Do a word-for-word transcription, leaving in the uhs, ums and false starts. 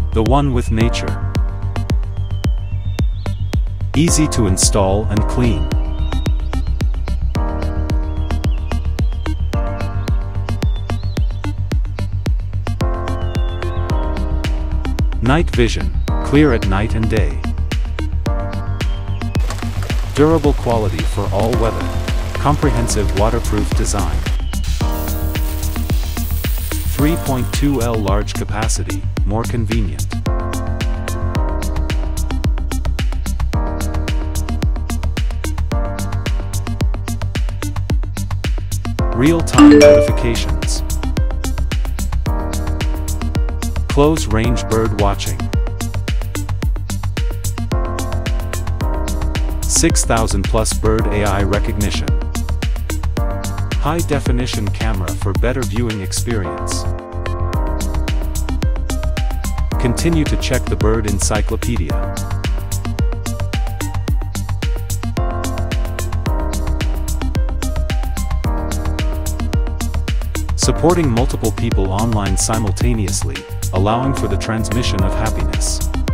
the one with nature. Easy to install and clean. Night vision, clear at night and day. Durable quality for all weather. Comprehensive waterproof design. three point two liter large capacity, more convenient. Real-time notifications. Close-range bird watching. six thousand plus bird A I recognition. High-definition camera for better viewing experience. Continue to check the bird encyclopedia. Supporting multiple people online simultaneously, allowing for the transmission of happiness.